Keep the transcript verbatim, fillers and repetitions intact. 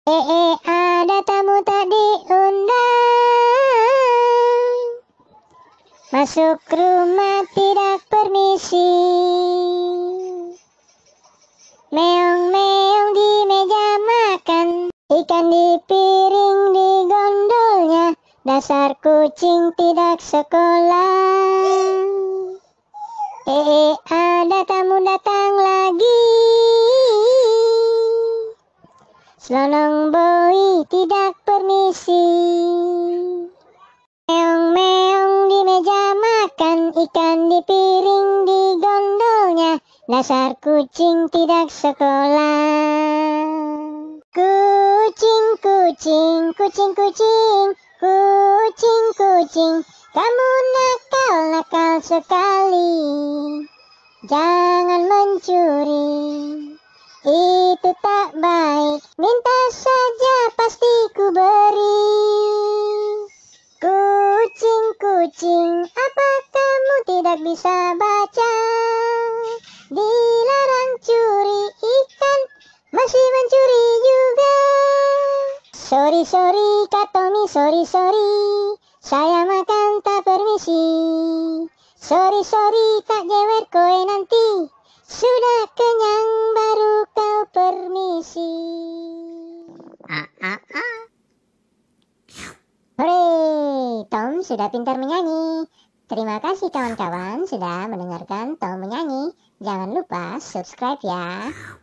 Eh, eh, ada tamu tak diundang. Masuk rumah tidak permisi. Meong-meong di meja makan. Ikan di piring di gondolnya. Dasar kucing tidak sekolah. Eh, eh, ada tamu datang lagi. Selonong boi tidak permisi. Meong-meong di meja makan. Ikan di piring di gondolnya. Dasar kucing tidak sekolah. Kucing, kucing, kucing, kucing, kucing, kucing. Kamu nakal-nakal sekali. Jangan mencuri. Itu tak baik, minta saja pasti ku beri. Kucing, kucing, apa kamu tidak bisa baca? Dilarang curi ikan, masih mencuri juga. Sorry, sorry, Kak Tommy, sorry, sorry. Saya makan tak permisi. Sorry, sorry, tak jewer kowe nanti. Sudah kenyang baru kau permisi. Ah, ah, ah. Hore, Tom sudah pintar menyanyi. Terima kasih kawan-kawan sudah mendengarkan Tom menyanyi. Jangan lupa subscribe ya.